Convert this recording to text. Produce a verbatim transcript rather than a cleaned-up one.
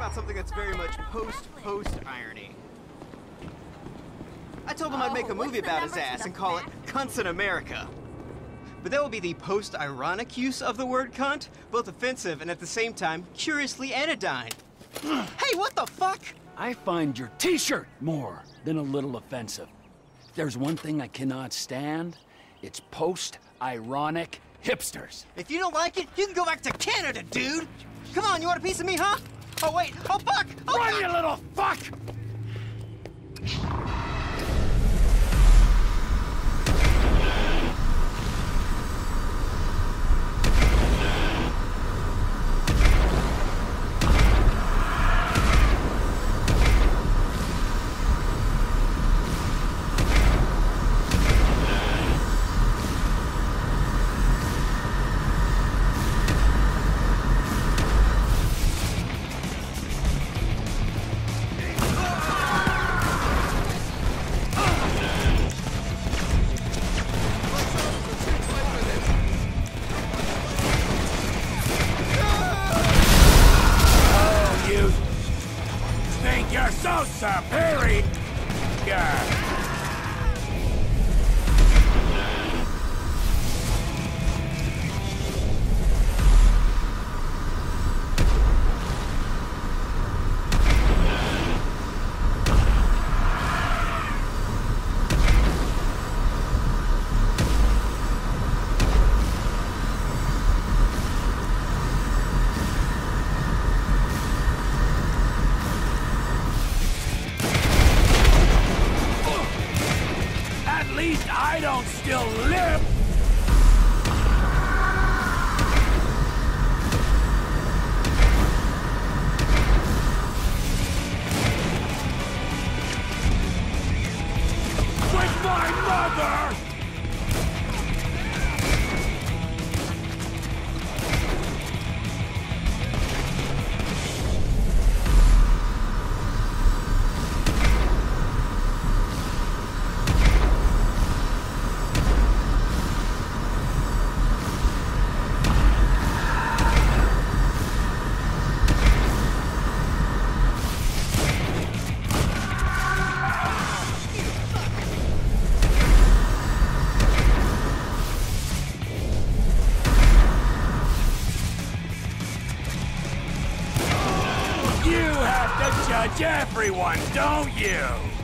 about something that's very much post-post-irony. I told him I'd make a movie about his ass and call it Cunts in America. But that will be the post-ironic use of the word cunt, both offensive and at the same time curiously anodyne. Hey, what the fuck? I find your t-shirt more than a little offensive. If there's one thing I cannot stand, it's post-ironic hipsters. If you don't like it, you can go back to Canada, dude! Come on, you want a piece of me, huh? Oh, wait! Oh, fuck! Oh, Run, fuck! you little fuck! You're so superior! At least I don't still live! With my mother! You have to judge everyone, don't you?